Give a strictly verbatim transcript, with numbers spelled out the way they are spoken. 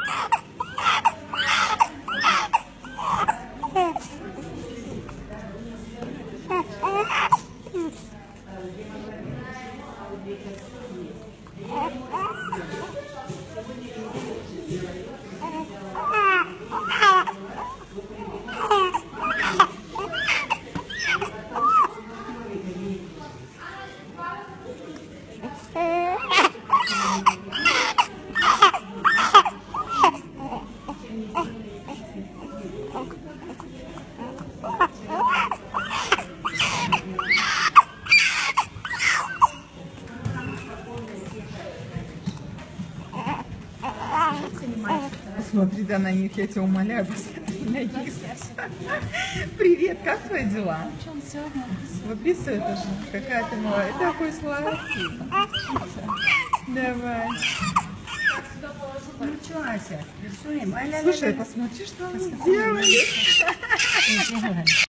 Смотри, да, на них, я тебя умоляю, посмотри на них. Привет, как твои дела? Выписывай тоже. Какая ты молодец. Такой сладкий. Давай. Ну что, Ася? Слушай, посмотри, что он делает.